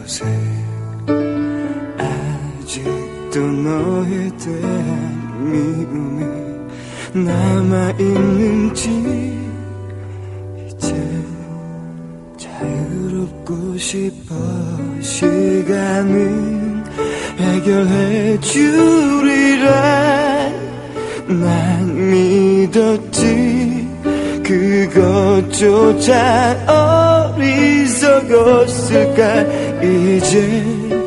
곳에 아직도 너에 대한 미움이 남아있는지 이제 자유롭고 싶어. 시간은 해결해 주리라 난 믿었지. 그것조차 어리석었을까. 이제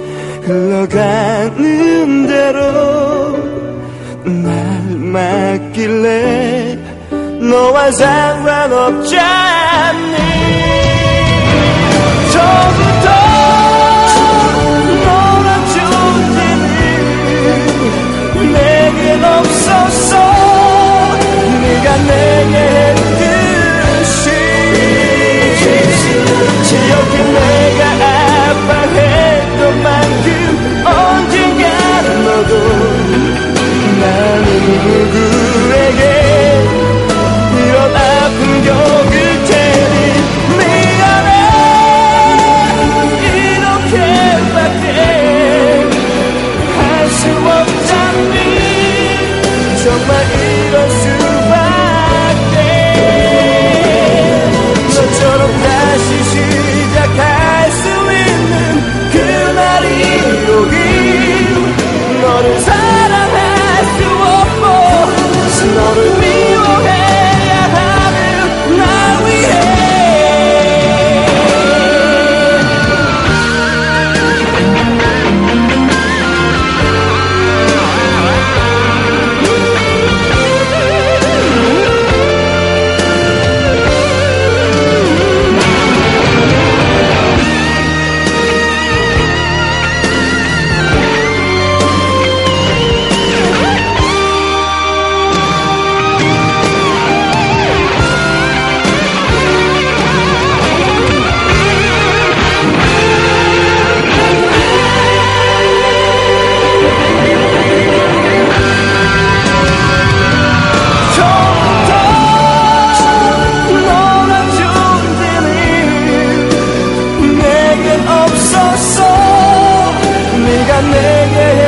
흘러가는 대로 날 맡길래 너와 상관없지 않니. 처음부터 너란 존재는 내겐 없었어. 네가 내게 했듯이 지옥에 내가 아파했던 만큼 언젠가 너도 나는 누구에게 이런 아픈 겪을 테니 미안해. 이렇게밖에 할 수 없잖니. 정말 이럴 수밖에. 너처럼 다시 시작할 수 있는 그날이 오길. 너를 사랑할 수 없고 너를 미워해야 하는 날 위해. 내게